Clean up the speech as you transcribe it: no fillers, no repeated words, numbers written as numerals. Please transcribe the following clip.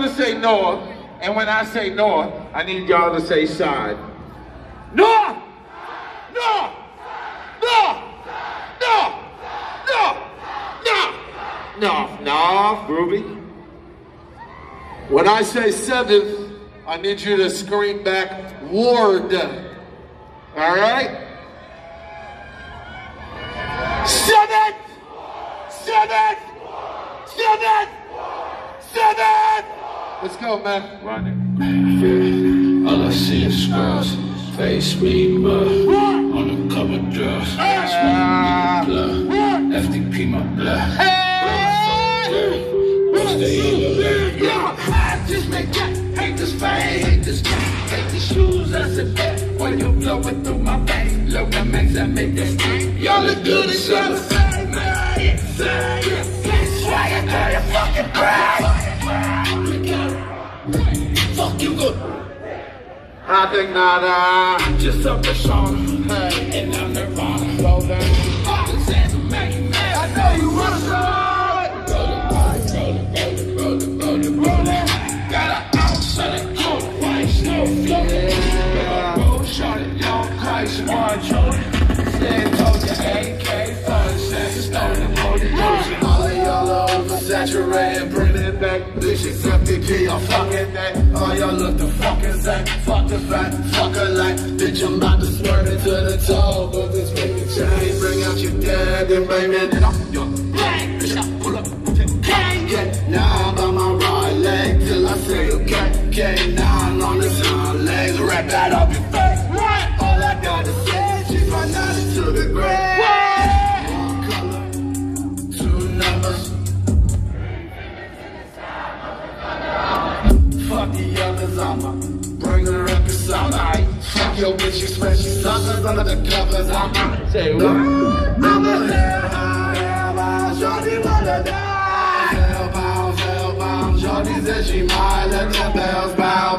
y'all to say north, and when I say north, I need y'all to say side. North! North! North! North! North! North! North! North, groovy. When I say 7th, I need you to scream back, ward. All right? 7th! 7th! 7th! 7th! Let's go, man. Run it. Yeah. All I see is scrubs. Face me, but on the cover drugs. Blood. FDP my blood. Stay in the bed. I just make that. Hate this fame. Hate this game. Hate these shoes. That's a bet. When you're blowing through my veins. Look at makes that make that stain. Y'all look good as y'all say, man. Say it. Swag to your fucking brain. Fuck you good. I think not, just up the Sean, and I'm Nirvana. Roll down. I know you wanna start. Roll it. Got an ounce of the cold white snow floating. Roll shot it, long Christ, one Jordan. Said told you AK, fun, said stolen, hold it, ocean. All of y'all are oversaturated, bring it back. Bitch, except FDP, I'm fucking that. All y'all look the fucking same. Fuck the fact, fuck a lie. Bitch, I'm about to swerve into the toe. But this make a change, bring out your dad and blame it on your leg. Bitch, I pull up, gang, yeah. Now I'm on my right leg till I say okay. K9 on the sound legs, wrap that up your face. All I gotta say is she's my 90 to the grave. One color, 2 numbers. Fuck the others, I'ma bring her up inside. Fuck your bitch, you swear she suckers under the covers. I'ma say what? I'm a hellbound, shorty wanna die. Hellbound, shorty said she might let the bells bound.